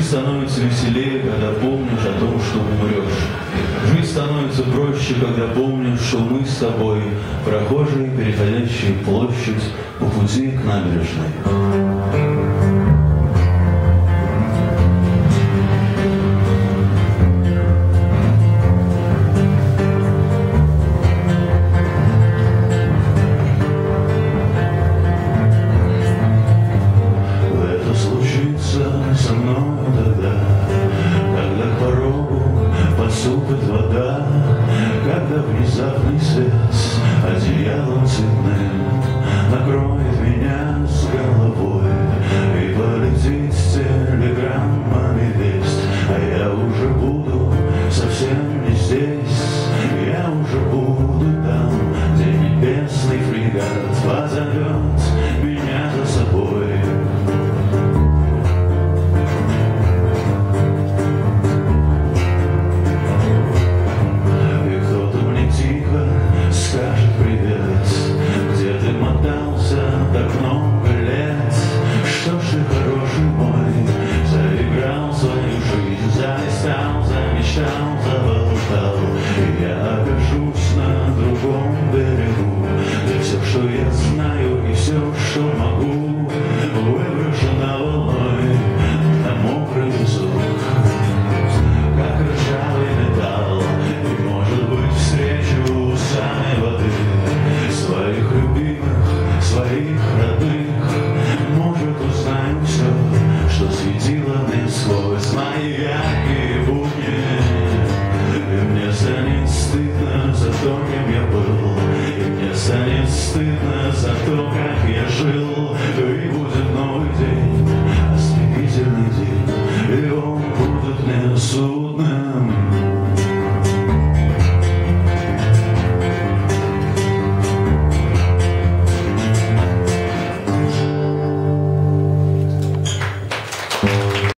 становится веселее, когда помнишь о том, что умрешь. Жизнь становится проще, когда помнишь, что мы с тобой прохожие, переходящие площадь по пути к набережной. Подступит вода, когда внезапный свет одеялом цветным накроет меня с головой, и полетит с телеграммами весть, а я уже буду совсем не здесь, я уже буду там, где небесный фрегат позовет меня за собой. Скажет привет, где ты мотался так много лет. Что ж ты, хороший мой, заиграл свою жизнь, залистал, замечтал, заболтал, и я окажусь на другом берегу, где все, что я знаю, и все, что могу, выброшено волной на мокрый песок, как ржавый металл, и, может быть, встречу самой воды своих любимых, своих родных. Может, узнаю все, что светило мне сквозь мои яркие будни, и мне станет стыдно за то, кем я был, и мне станет стыдно